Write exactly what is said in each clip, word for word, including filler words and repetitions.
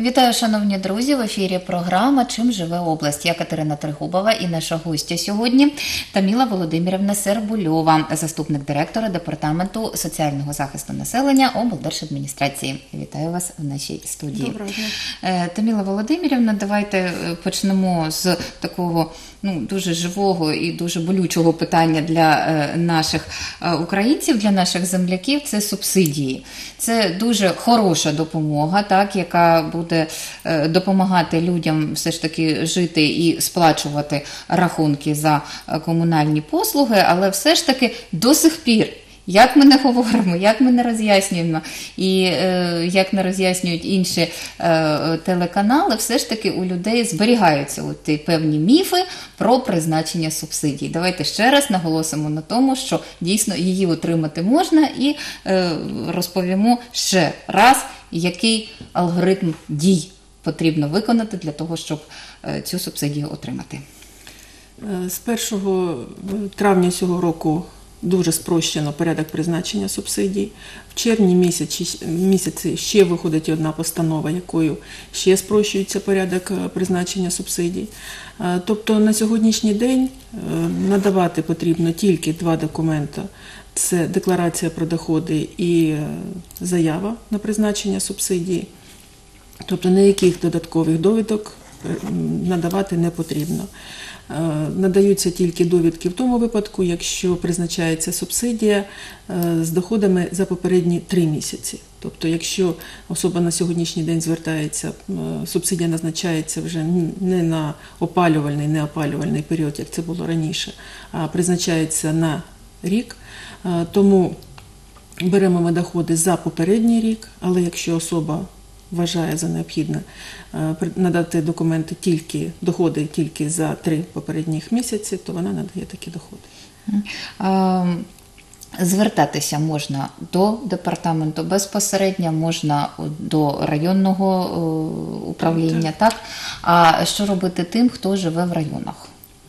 Вітаю, шановні друзі! В ефірі програма «Чим живе область». Я Катерина Тригубова і наша гостя сьогодні Таміла Володимирівна Сербульова, заступник директора Департаменту соціального захисту населення облдержадміністрації. Вітаю вас в нашій студії. Доброго дня. Таміла Володимирівна, давайте почнемо з такого ну, дуже живого і дуже болючого питання для наших українців, для наших земляків – це субсидії. Це дуже хороша допомога, так, яка буде допомагати людям все ж таки жити і сплачувати рахунки за комунальні послуги, але все ж таки до сих пір, як ми не говоримо, як ми не роз'яснюємо і е, як не роз'яснюють інші е, телеканали, все ж таки у людей зберігаються от певні міфи про призначення субсидій. Давайте ще раз наголосимо на тому, що дійсно її отримати можна, і е, розповімо ще раз, який алгоритм дій потрібно виконати для того, щоб е, цю субсидію отримати. З першого травня цього року дуже спрощено порядок призначення субсидій. В червні місяці, місяці ще виходить одна постанова, якою ще спрощується порядок призначення субсидій. Тобто на сьогоднішній день надавати потрібно тільки два документи. Це декларація про доходи і заява на призначення субсидії. Тобто ніяких додаткових довідок надавати не потрібно. Надаються тільки довідки в тому випадку, якщо призначається субсидія з доходами за попередні три місяці. Тобто, якщо особа на сьогоднішній день звертається, субсидія назначається вже не на опалювальний, не опалювальний період, як це було раніше, а призначається на рік, тому беремо ми доходи за попередній рік, але якщо особа вважає за необхідне надати документи тільки, доходи тільки за три попередніх місяці, то вона надає такі доходи. Звертатися можна до департаменту безпосередньо, можна до районного управління, так? так? А що робити тим, хто живе в районах?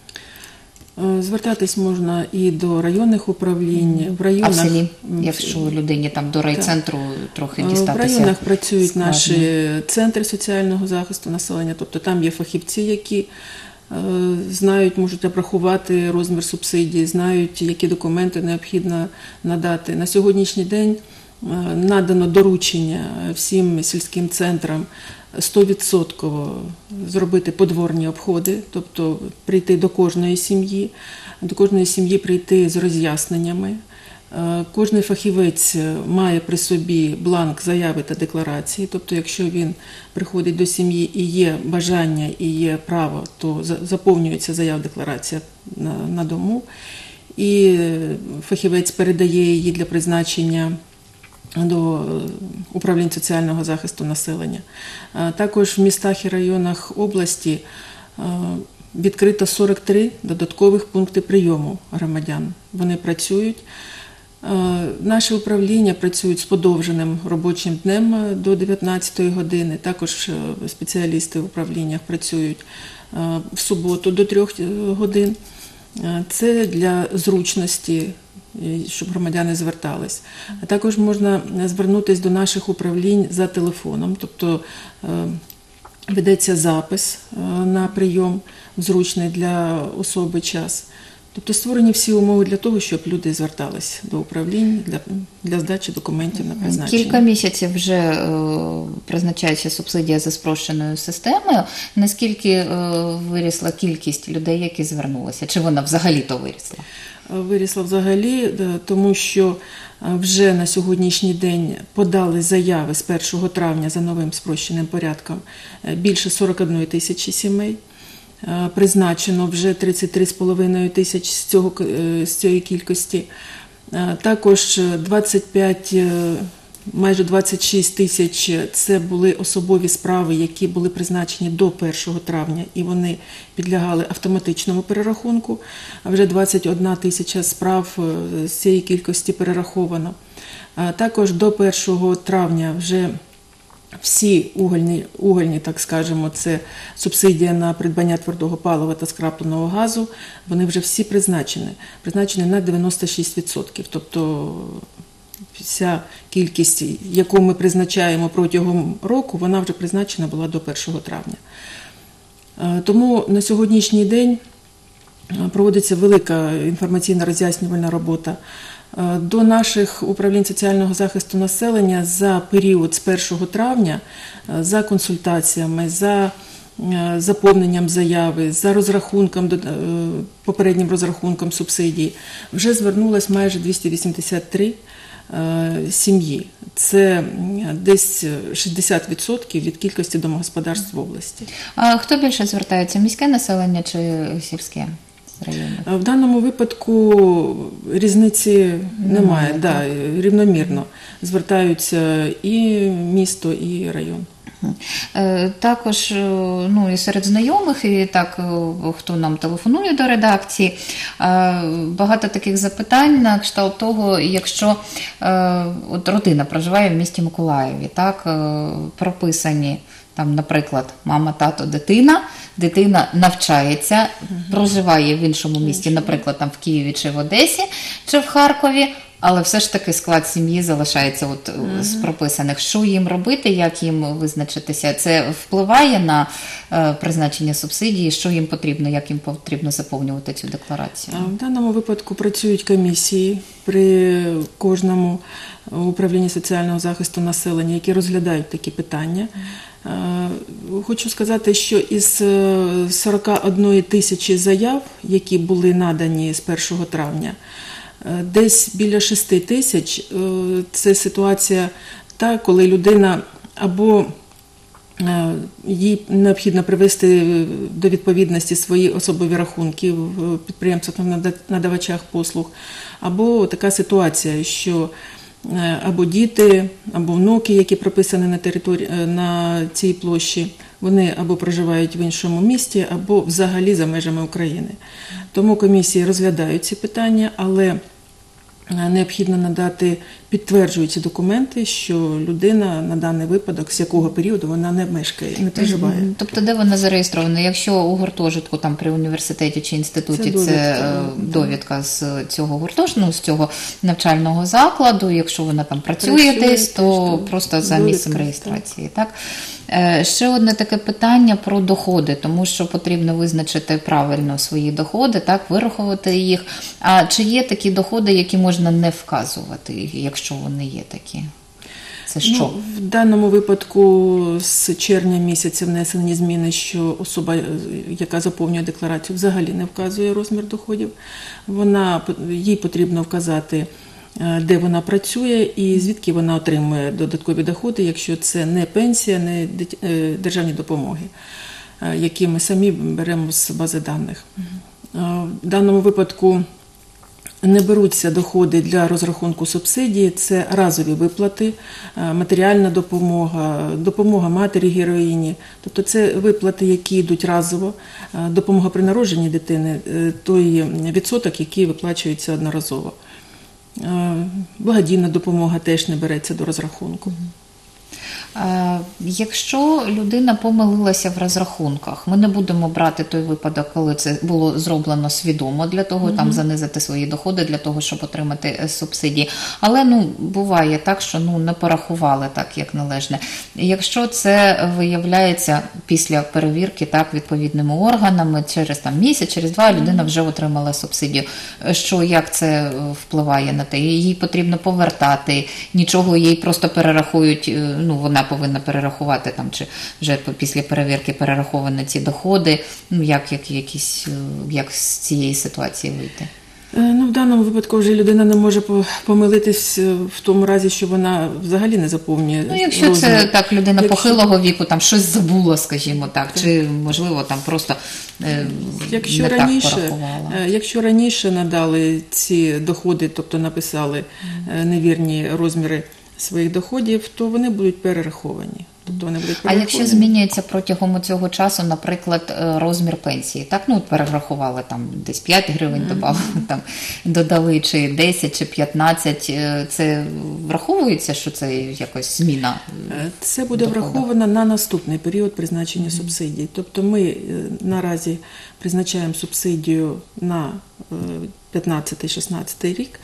Звертатись можна і до районних управлінь. В районах, а в селі, якщо людині там до райцентру так. трохи дістатися? В районах працюють складно. Наші центри соціального захисту населення, тобто там є фахівці, які е, знають, можуть обрахувати розмір субсидій, знають, які документи необхідно надати. На сьогоднішній день е, надано доручення всім сільським центрам сто відсотків зробити подворні обходи, тобто прийти до кожної сім'ї, до кожної сім'ї прийти з роз'ясненнями. Кожний фахівець має при собі бланк заяви та декларації, тобто якщо він приходить до сім'ї і є бажання, і є право, то заповнюється заява-декларація на, на дому, і фахівець передає її для призначення до управлінь соціального захисту населення. Також в містах і районах області відкрито сорок три додаткових пункти прийому громадян. Вони працюють. Наші управління працюють з подовженим робочим днем до дев'ятнадцятої години. Також спеціалісти в управліннях працюють в суботу до трьох годин. Це для зручності, щоб громадяни звертались. А також можна звернутися до наших управлінь за телефоном, тобто ведеться запис на прийом в зручний для особи час. Тобто створені всі умови для того, щоб люди звертались до управлінь для, для здачі документів на призначення. Кілька місяців вже е, призначається субсидія за спрощеною системою. Наскільки е, вирісла кількість людей, які звернулися? Чи вона взагалі-то вирісла? Вирісла взагалі, тому що вже на сьогоднішній день подали заяви з першого травня за новим спрощеним порядком більше сорок одної тисячі сімей. Призначено вже тридцять три з половиною тисяч з, цього, з цієї кількості. Також двадцять п'ять, майже двадцять шість тисяч – це були особові справи, які були призначені до першого травня, і вони підлягали автоматичному перерахунку. А вже двадцять одна тисяча справ з цієї кількості перераховано. Також до першого травня вже всі угольні, угольні, так скажемо, це субсидія на придбання твердого палива та скрапленого газу, вони вже всі призначені. Призначені на дев'яносто шість відсотків. Тобто вся кількість, яку ми призначаємо протягом року, вона вже призначена була до першого травня. Тому на сьогоднішній день проводиться велика інформаційна роз'яснювальна робота. До наших управлінь соціального захисту населення за період з першого травня за консультаціями, за заповненням заяви, за розрахунком, попереднім розрахунком субсидій вже звернулось майже двісті вісімдесят три сім'ї. Це десь шістдесят відсотків від кількості домогосподарств в області. А хто більше звертається, міське населення чи сільське? В даному випадку різниці немає, немає да, рівномірно звертаються і місто, і район. Також ну, і серед знайомих, і так, хто нам телефонує до редакції, багато таких запитань на кшталт того, якщо от родина проживає в місті Миколаєві, так, прописані там, наприклад, мама, тато, дитина, дитина навчається, проживає в іншому місті, наприклад, там в Києві чи в Одесі, чи в Харкові, але все ж таки склад сім'ї залишається от uh-huh. з прописаних. Що їм робити, як їм визначитися? Це впливає на е, призначення субсидії? Що їм потрібно, як їм потрібно заповнювати цю декларацію? В даному випадку працюють комісії при кожному управлінні соціального захисту населення, які розглядають такі питання. Uh-huh. Хочу сказати, що із сорок одної тисячі заяв, які були надані з першого травня, десь біля шести тисяч – це ситуація та, коли людина або їй необхідно привести до відповідності свої особові рахунки в підприємствах-надавачах послуг, або така ситуація, що або діти, або внуки, які прописані на території, на цій площі, вони або проживають в іншому місті, або взагалі за межами України. Тому комісії розглядають ці питання, але необхідно надати підтверджуючі документи, що людина на даний випадок, з якого періоду вона не мешкає, не проживає. Тобто, де вона зареєстрована? Якщо у гуртожитку там при університеті чи інституті, це довідка, це довідка з цього гуртожитку, ну, з цього навчального закладу, якщо вона там працює, працює десь, то теж, просто за місцем реєстрації, так? так? Ще одне таке питання про доходи, тому що потрібно визначити правильно свої доходи, так, вирахувати їх. А чи є такі доходи, які можна не вказувати, якщо вони є такі? Це що? Ну, в даному випадку з червня місяця внесені зміни, що особа, яка заповнює декларацію, взагалі не вказує розмір доходів. Вона, їй потрібно вказати, де вона працює і звідки вона отримує додаткові доходи, якщо це не пенсія, не державні допомоги, які ми самі беремо з бази даних. В даному випадку не беруться доходи для розрахунку субсидії, це разові виплати, матеріальна допомога, допомога матері-героїні. Тобто це виплати, які йдуть разово, допомога при народженні дитини, той відсоток, який виплачується одноразово. Благодійна допомога теж не береться до розрахунку. Якщо людина помилилася в розрахунках, ми не будемо брати той випадок, коли це було зроблено свідомо для того, mm-hmm. там занизити свої доходи, для того, щоб отримати субсидії. Але ну, буває так, що ну, не порахували так, як належне. Якщо це виявляється після перевірки так, відповідними органами, через там, місяць, через два людина вже отримала субсидію. Що, як це впливає на те? Їй потрібно повертати, нічого їй просто перерахують, ну, вона повинна перерахувати там, чи вже після перевірки перераховані ці доходи, ну, як, як, якісь, як з цієї ситуації вийти? Ну, в даному випадку вже людина не може помилитись в тому разі, що вона взагалі не заповнює. Ну, якщо розмір. Це так людина якщо... похилого віку, там щось забула, скажімо так, так. чи можливо там просто е, якщо не раніше, так порахувала. Якщо раніше надали ці доходи, тобто написали mm. невірні розміри своїх доходів, то вони будуть перераховані. Тобто вони будуть перераховані. А якщо змінюється протягом цього часу, наприклад, розмір пенсії, так, ну, перерахували там десь п'ять гривень, mm-hmm. добавили, там, додали, чи десять, чи п'ятнадцять, це враховується, що це якось зміна? Це буде доходу? Враховано на наступний період призначення mm-hmm. субсидій. Тобто ми наразі призначаємо субсидію на п'ятнадцятий-шістнадцятий рік.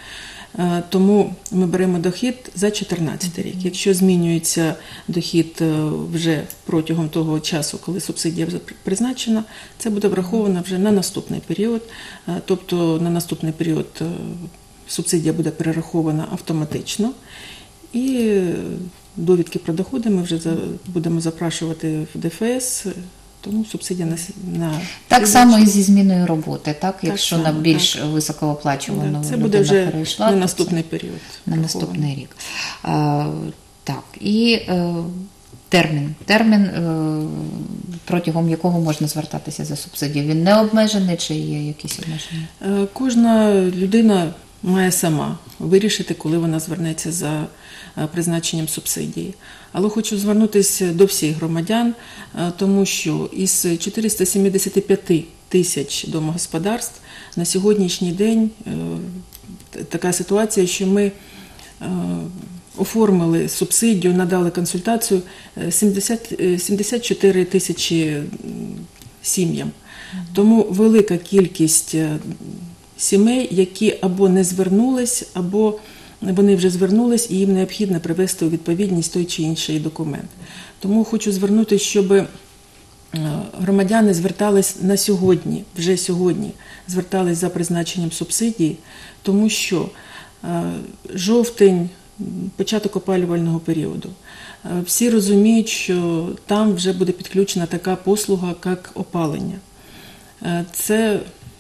Тому ми беремо дохід за чотирнадцятий рік. Якщо змінюється дохід вже протягом того часу, коли субсидія вже призначена, це буде враховано вже на наступний період. Тобто на наступний період субсидія буде перерахована автоматично. І довідки про доходи ми вже будемо запрашувати в ДФС. Тому субсидія на, на так само і зі зміною роботи, так? так Якщо само, на більш так. високооплачувану це людина буде вже перейшла, на наступний період. На наступний рік. А, так, і е, термін. Термін, е, протягом якого можна звертатися за субсидію. Він не обмежений чи є якісь обмеження? Е, кожна людина має сама вирішити, коли вона звернеться за призначенням субсидії. Але хочу звернутися до всіх громадян, тому що із чотириста сімдесят п'ять тисяч домогосподарств на сьогоднішній день така ситуація, що ми оформили субсидію, надали консультацію сімдесят чотири тисячі сім'ям. Тому велика кількість сімей, які або не звернулись, або вони вже звернулись і їм необхідно привести у відповідність той чи інший документ. Тому хочу звернутися, щоб громадяни звертались на сьогодні, вже сьогодні, звертались за призначенням субсидії, тому що жовтень, початок опалювального періоду, всі розуміють, що там вже буде підключена така послуга, як опалення. Це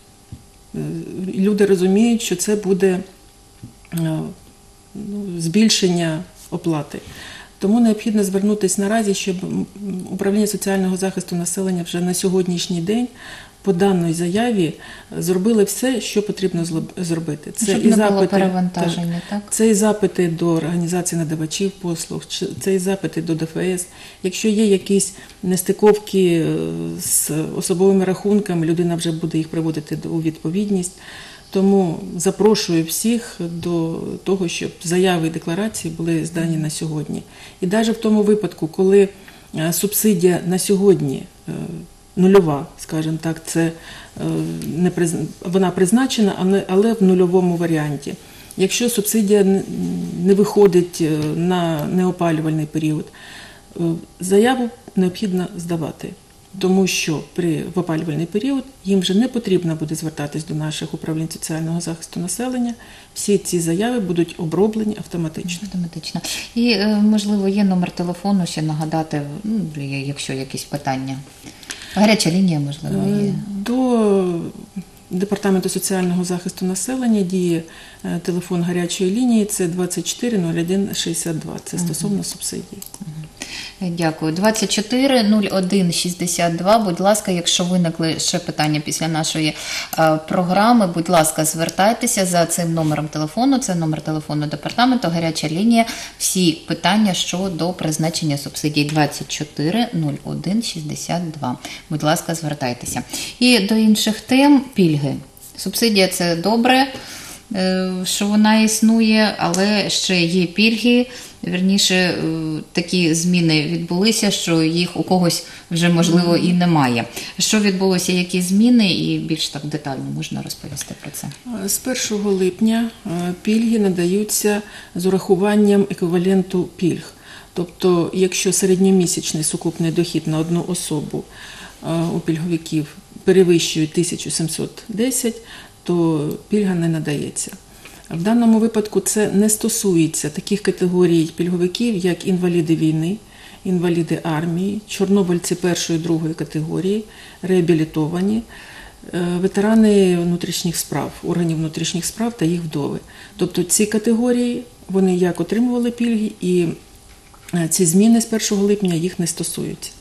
люди розуміють, що це буде збільшення оплати. Тому необхідно звернутися наразі, щоб Управління соціального захисту населення вже на сьогоднішній день по даній заяві зробили все, що потрібно зробити. Це щоб і не запити, було перевантаження, так? Це і запити до організацій надавачів послуг, це і запити до ДФС. Якщо є якісь нестиковки з особовими рахунками, людина вже буде їх приводити у відповідність. Тому запрошую всіх до того, щоб заяви і декларації були здані на сьогодні. І навіть в тому випадку, коли субсидія на сьогодні нульова, скажімо так, це не приз... вона призначена, але в нульовому варіанті. Якщо субсидія не виходить на неопалювальний період, заяву необхідно здавати. Тому що при в опалювальний період їм вже не потрібно буде звертатись до наших управлінь соціального захисту населення. Всі ці заяви будуть оброблені автоматично. Автоматично. І, можливо, є номер телефону, ще нагадати, ну, якщо якісь питання. Гаряча лінія, можливо, є. До Департаменту соціального захисту населення діє телефон гарячої лінії, це двадцять чотири нуль один шістдесят два, це стосовно uh-huh. субсидій. Uh-huh. Дякую. двадцять чотири нуль один шістдесят два. Будь ласка, якщо виникли ще питання після нашої е, програми, будь ласка, звертайтеся за цим номером телефону. Це номер телефону департаменту, гаряча лінія. Всі питання щодо призначення субсидій двадцять чотири нуль один шістдесят два. Будь ласка, звертайтеся. І до інших тем – пільги. Субсидія – це добре, що вона існує, але ще є пільги. Вірніше, такі зміни відбулися, що їх у когось вже, можливо, і немає. Що відбулося, які зміни, і більш так детально можна розповісти про це? З першого липня пільги надаються з урахуванням еквіваленту пільг. Тобто, якщо середньомісячний сукупний дохід на одну особу у пільговиків перевищує тисячу сімсот десять, то пільга не надається. В даному випадку це не стосується таких категорій пільговиків, як інваліди війни, інваліди армії, чорнобильці першої і другої категорії, реабілітовані, ветерани внутрішніх справ, органів внутрішніх справ та їх вдови. Тобто ці категорії, вони як отримували пільги, і ці зміни з першого липня їх не стосуються.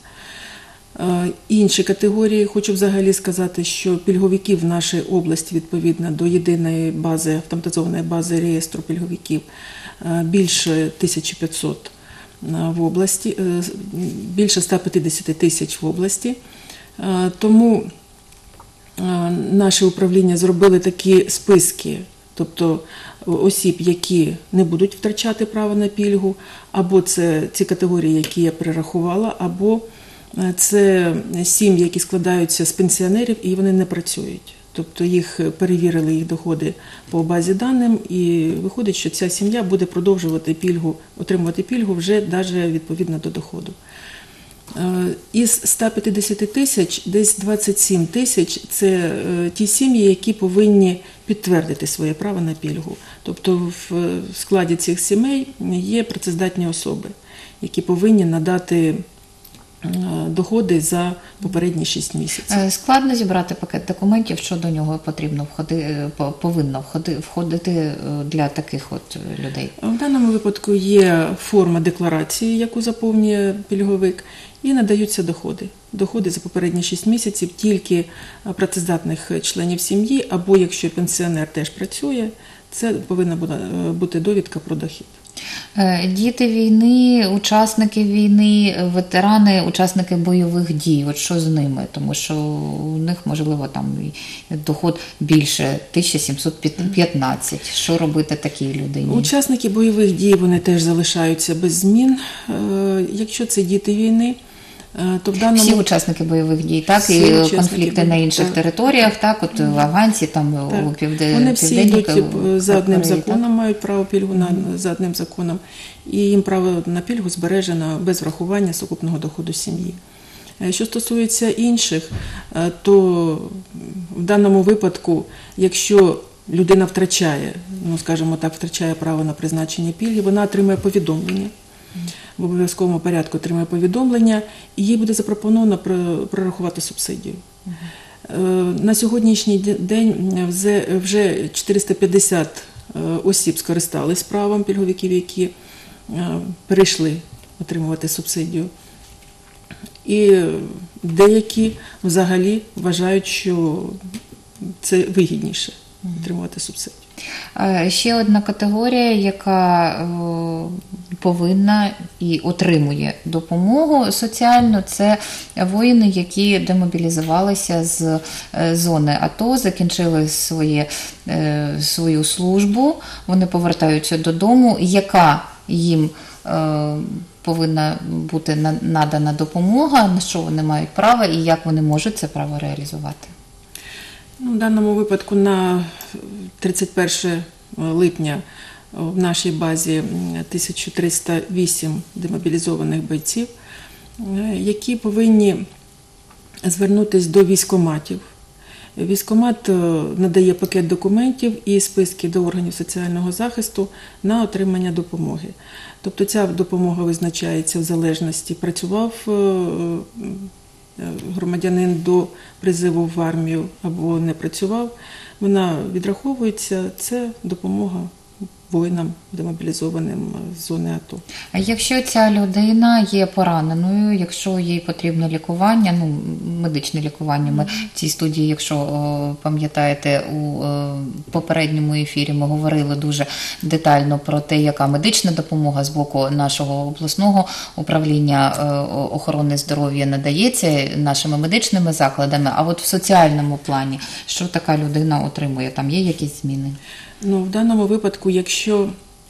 Інші категорії, хочу взагалі сказати, що пільговиків в нашій області відповідно до єдиної бази, автоматизованої бази реєстру пільговиків більше тисяча п'ятсот в області, більше ста п'ятдесят тисяч в області. Тому наше управління зробили такі списки, тобто осіб, які не будуть втрачати право на пільгу, або це ці категорії, які я перерахувала, або це сім'ї, які складаються з пенсіонерів, і вони не працюють. Тобто їх перевірили, їх доходи по базі даним, і виходить, що ця сім'я буде продовжувати пільгу, отримувати пільгу вже навіть відповідно до доходу. Із ста п'ятдесяти тисяч десь двадцять сім тисяч – це ті сім'ї, які повинні підтвердити своє право на пільгу. Тобто в складі цих сімей є працездатні особи, які повинні надати доходи за попередні шість місяців. Складно зібрати пакет документів, що до нього потрібно входити, повинно входити для таких от людей? В даному випадку є форма декларації, яку заповнює пільговик, і надаються доходи. Доходи за попередні шість місяців тільки працездатних членів сім'ї, або якщо пенсіонер теж працює, це повинна бути довідка про дохід. Діти війни, учасники війни, ветерани, учасники бойових дій, от що з ними? Тому що у них, можливо, там доход більше тисяча сімсот п'ятнадцять. Що робити такій людині? Учасники бойових дій, вони теж залишаються без змін. Якщо це діти війни, то в даному... Всі учасники бойових дій, так? Всі І конфлікти бой... на інших так. територіях, так? От в Афганці, там так. у Південній Вони всі йдуть за одним Кореї, законом, так? мають право пільгу на, за одним законом. І їм право на пільгу збережено без врахування сукупного доходу сім'ї. Що стосується інших, то в даному випадку, якщо людина втрачає, ну скажімо так, втрачає право на призначення пільги, вона отримує повідомлення. В обов'язковому порядку отримує повідомлення, і їй буде запропоновано прорахувати субсидію. Uh-huh. На сьогоднішній день вже чотириста п'ятдесят осіб скористались правом пільговиків, які перейшли отримувати субсидію. І деякі взагалі вважають, що це вигідніше отримувати субсидію. Ще одна категорія, яка повинна і отримує допомогу соціальну, це воїни, які демобілізувалися з зони АТО, закінчили своє, свою службу, вони повертаються додому. Яка їм повинна бути надана допомога, на що вони мають право і як вони можуть це право реалізувати? Ну, в даному випадку на тридцять перше липня в нашій базі тисяча триста вісім демобілізованих бойців, які повинні звернутися до військкоматів. Військкомат надає пакет документів і списки до органів соціального захисту на отримання допомоги. Тобто ця допомога визначається в залежності, працював громадянин до призиву в армію або не працював, вона відраховується, це допомога воїнам, демобілізованим з зони АТО. А якщо ця людина є пораненою, якщо їй потрібно лікування, ну, медичне лікування, ми в цій студії, якщо о, пам'ятаєте, у о, попередньому ефірі ми говорили дуже детально про те, яка медична допомога з боку нашого обласного управління о, охорони здоров'я надається нашими медичними закладами, а от в соціальному плані, що така людина отримує, там є якісь зміни? Ну, в даному випадку, якщо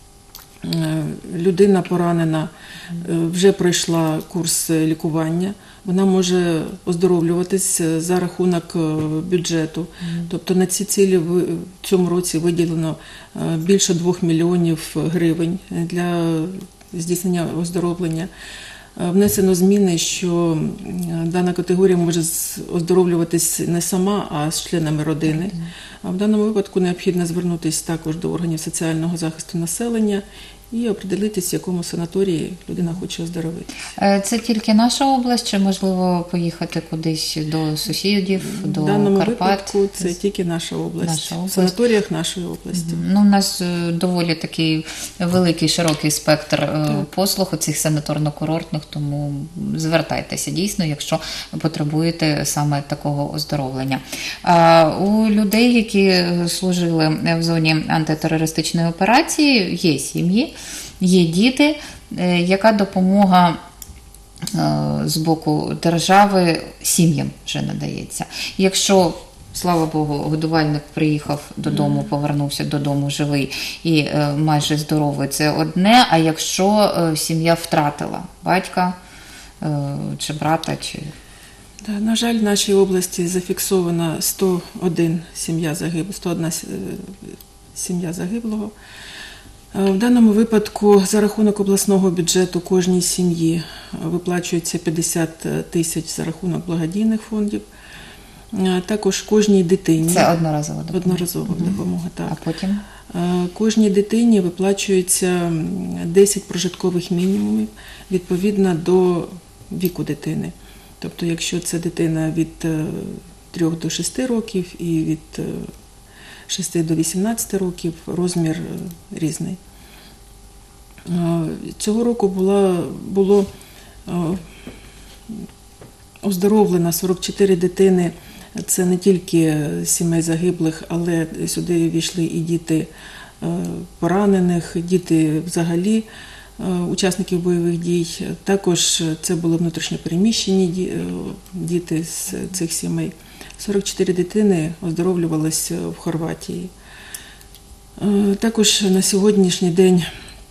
людина поранена, вже пройшла курс лікування, вона може оздоровлюватись за рахунок бюджету. Тобто на ці цілі в цьому році виділено більше двох мільйонів гривень для здійснення оздоровлення. Внесено зміни, що дана категорія може оздоровлюватись не сама, а з членами родини. А в даному випадку необхідно звернутися також до органів соціального захисту населення і определитись, в якому санаторії людина хоче оздоровитися. Це тільки наша область, чи можливо поїхати кудись до сусідів, до Карпат? В даному випадку це тільки наша область, наша область. В санаторіях нашої області. Ну, у нас доволі такий великий, широкий спектр так. послуг у цих санаторно-курортних, тому звертайтеся дійсно, якщо потребуєте саме такого оздоровлення. А у людей, які служили в зоні антитерористичної операції, є сім'ї, є діти. Яка допомога з боку держави сім'ям вже надається? Якщо, слава Богу, годувальник приїхав додому, повернувся додому живий і майже здоровий, це одне, а якщо сім'я втратила батька чи брата, чи... Да, на жаль, в нашій області зафіксовано сто одна сім'я загиблого, сто одна сім'я загиблого. В даному випадку за рахунок обласного бюджету кожній сім'ї виплачується п'ятдесят тисяч за рахунок благодійних фондів. Також кожній дитині. Це одноразова допомога? Одноразова угу. допомога, так. А потім? Кожній дитині виплачується десять прожиткових мінімумів відповідно до віку дитини. Тобто, якщо це дитина від трьох до шести років і від шести до вісімнадцяти років, розмір різний. Цього року було, було оздоровлено сорок чотири дитини. Це не тільки сімей загиблих, але сюди війшли і діти поранених, діти взагалі учасників бойових дій. Також це були внутрішньопереміщені діти з цих сімей. сорок чотири дитини оздоровлювалися в Хорватії. Також на сьогоднішній день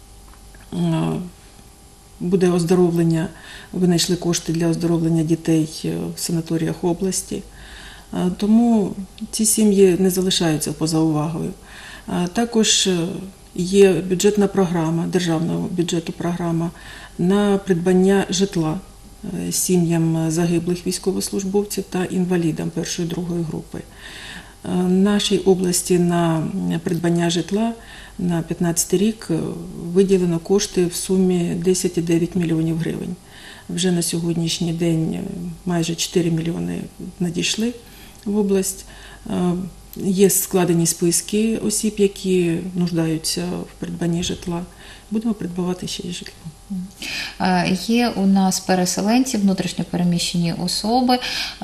буде оздоровлення, винайшли кошти для оздоровлення дітей в санаторіях області. Тому ці сім'ї не залишаються поза увагою. Також є бюджетна програма, державного бюджету програма на придбання житла сім'ям загиблих військовослужбовців та інвалідам першої і другої групи. В нашій області на придбання житла на п'ятнадцятий рік виділено кошти в сумі десять цілих дев'ять мільйонів гривень. Вже на сьогоднішній день майже чотири мільйони надійшли в область. Є складені списки осіб, які нуждаються в придбанні житла. Будемо придбавати ще й житло. Є у нас переселенці, внутрішньопереміщені особи,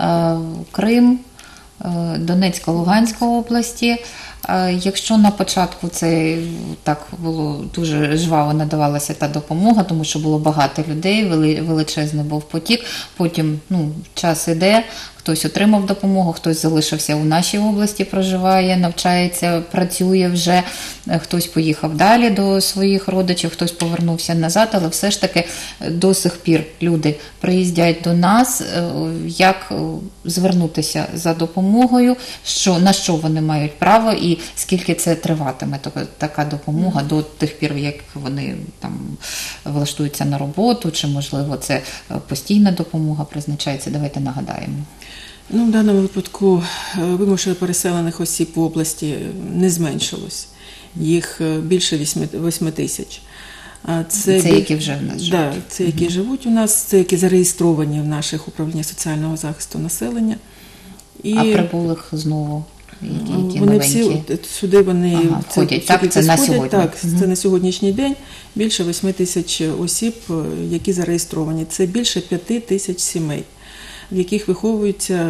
Крим, Донецька, Луганська області. Якщо на початку це так було дуже жваво надавалася та допомога, тому що було багато людей, величезний був потік, потім ну, час іде, хтось отримав допомогу, хтось залишився у нашій області, проживає, навчається, працює вже, хтось поїхав далі до своїх родичів, хтось повернувся назад, але все ж таки до сих пір люди приїздять до нас, як звернутися за допомогою, що, на що вони мають право і скільки це триватиме, така допомога до тих пір, як вони там влаштуються на роботу, чи можливо це постійна допомога призначається, давайте нагадаємо. Ну, в даному випадку вимушено переселених осіб в області не зменшилось. Їх більше восьми тисяч. Це, це які вже в нас живуть? Так, да, це які угу. живуть у нас, це які зареєстровані в наших управліннях соціального захисту населення. І... А прибулих знову? Які, які вони новенькі? всі сюди вони ага, входять, так, це на сьогодні. Так, угу. це на сьогоднішній день більше восьми тисяч осіб, які зареєстровані. Це більше п'яти тисяч сімей, в яких виховуються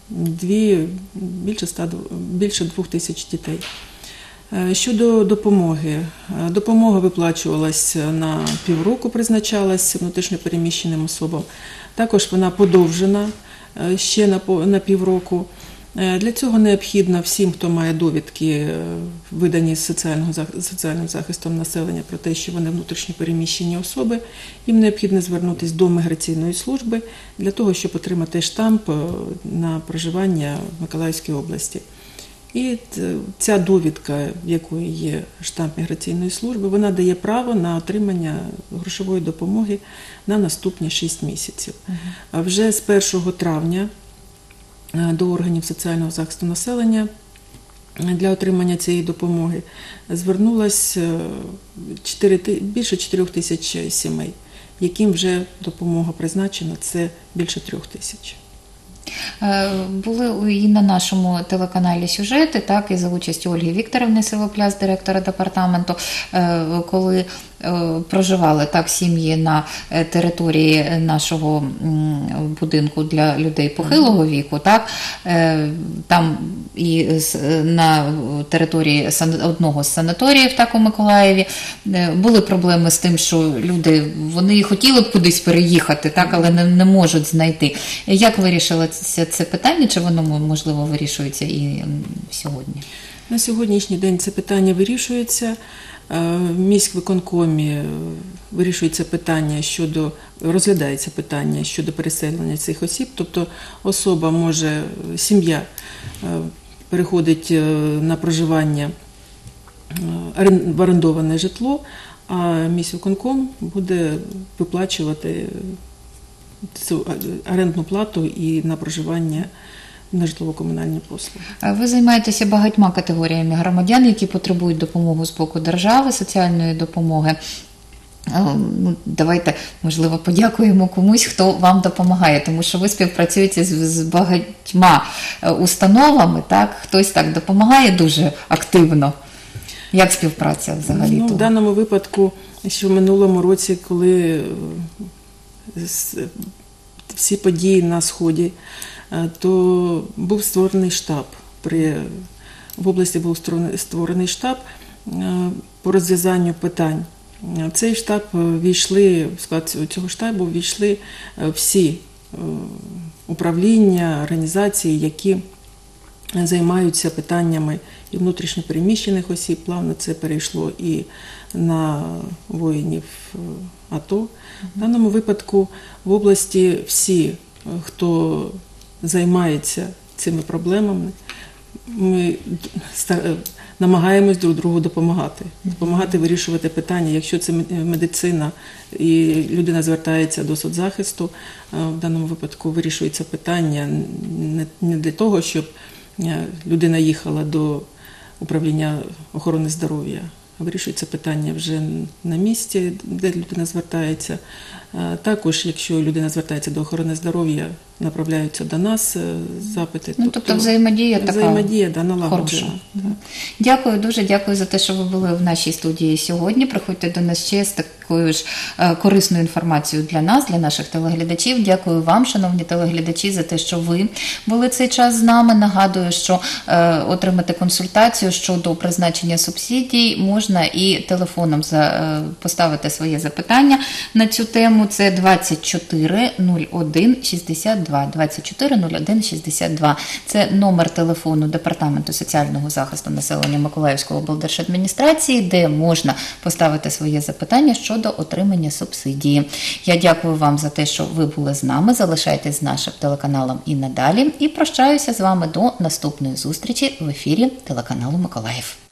дві, більше, ста, більше двох тисяч дітей. Щодо допомоги. Допомога виплачувалася на півроку, призначалася внутрішньопереміщеним особам. Також вона подовжена ще на, на півроку. Для цього необхідно всім, хто має довідки, видані з соціального, соціальним захистом населення про те, що вони внутрішньо переміщені особи, їм необхідно звернутися до міграційної служби для того, щоб отримати штамп на проживання в Миколаївській області. І ця довідка, в якої є штамп міграційної служби, вона дає право на отримання грошової допомоги на наступні шість місяців. А вже з першого травня до органів соціального захисту населення для отримання цієї допомоги звернулось більше чотирьох тисяч сімей, яким вже допомога призначена, це більше трьох тисяч. Були і на нашому телеканалі сюжети, так, і за участю Ольги Вікторівни Сивопляс, директора департаменту, коли проживали так сім'ї на території нашого будинку для людей похилого віку, так, там і на території одного з санаторіїв, так, у Миколаєві, були проблеми з тим, що люди, вони хотіли б кудись переїхати, так, але не, не можуть знайти. Як вирішили це питання, чи воно, можливо, вирішується і сьогодні? На сьогоднішній день це питання вирішується. В міськвиконкомі вирішується питання щодо, розглядається питання щодо переселення цих осіб, тобто особа може, сім'я переходить на проживання в орендоване житло, а міськвиконком буде виплачувати цю орендну плату і на проживання на житлово-комунальні послуги. Ви займаєтеся багатьма категоріями громадян, які потребують допомоги з боку держави, соціальної допомоги. Ну, давайте, можливо, подякуємо комусь, хто вам допомагає, тому що ви співпрацюєте з, з багатьма установами, так? Хтось так допомагає дуже активно. Як співпраця взагалі? Ну, в даному випадку, що в минулому році, коли всі події на Сході, то був створений штаб. При, в області був створений штаб по розв'язанню питань. В цей штаб війшли, в склад цього штабу війшли всі управління, організації, які займаються питаннями і внутрішньопереміщених осіб. Плавно це перейшло і на воїнів АТО. В даному випадку в області всі, хто займається цими проблемами, ми намагаємось друг другу допомагати. Допомагати вирішувати питання. Якщо це медицина і людина звертається до соцзахисту, в даному випадку вирішується питання не для того, щоб людина їхала до управління охорони здоров'я, а вирішується питання вже на місці, де людина звертається. Також, якщо людина звертається до охорони здоров'я, направляються до нас запити. Ну, тобто взаємодія така взаємодія, да, налагоджена. Дякую, дуже дякую за те, що ви були в нашій студії сьогодні. Приходьте до нас ще з такою ж корисною інформацією для нас, для наших телеглядачів. Дякую вам, шановні телеглядачі, за те, що ви були цей час з нами. Нагадую, що е, отримати консультацію щодо призначення субсидій можна і телефоном за, е, поставити своє запитання на цю тему. Це двадцять чотири нуль один шістдесят два. двадцять чотири нуль один шістдесят два. Це номер телефону Департаменту соціального захисту населення Миколаївської облдержадміністрації, де можна поставити своє запитання щодо отримання субсидії. Я дякую вам за те, що ви були з нами. Залишайтесь з нашим телеканалом і надалі. І прощаюся з вами до наступної зустрічі в ефірі телеканалу Миколаїв.